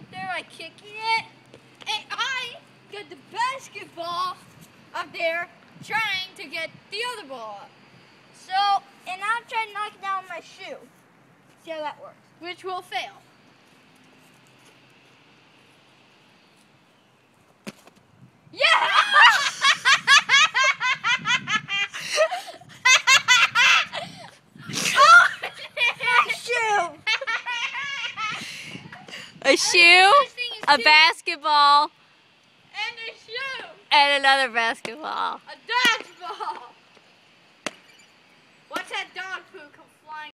up there like kicking it, and I get the basketball up there trying to get the other ball up. So, and I'm trying to knock it down with my shoe. See how that works, which will fail. Yeah! A shoe, a basketball, and a shoe, and another basketball. a dodgeball. What's that dog poo called?